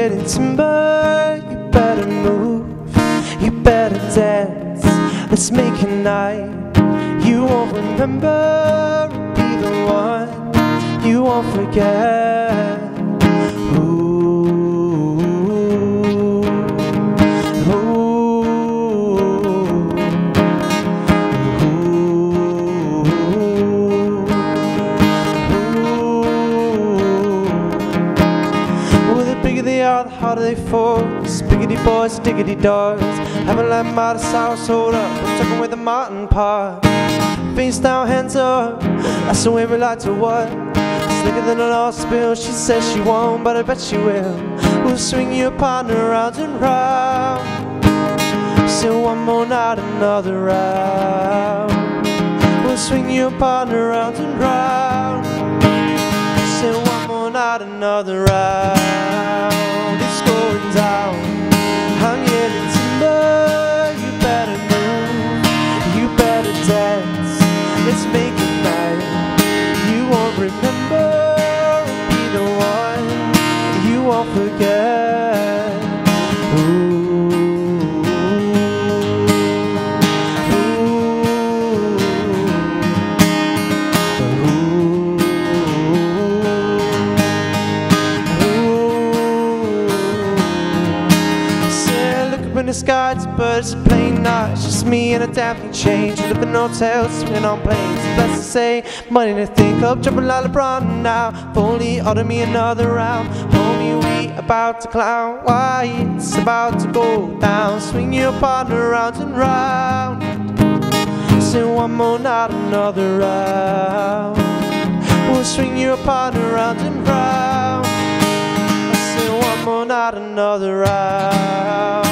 getting timber. You better move, you better dance. Let's make a night you won't remember. Be the one you won't forget. The harder they fall. Spiggity boys, diggity dogs. Haven't let my house hold up. I'm talking with the mountain part. Face down, hands up. That's the way we like to what? Slicker than a lost spill. She says she won't, but I bet she will. We'll swing your partner round and round. Still one more night, another round. We'll swing your partner round and round. Still one more night, another round. It's going down. I'm yelling timber. You better move, you better dance. Let's make it night you won't remember. Be the one you won't forget. Ooh. In the sky, it's birds, a plane night. It's just me and a damn change. We live in hotels, swinging on planes. Blessed to say, money to think of, jumping like LeBron now. If only order me another round. Homie, we about to clown. Why, it's about to go down. Swing your partner round and round. Say one more night, another round. We'll swing your partner round and round. Say one more night, another round.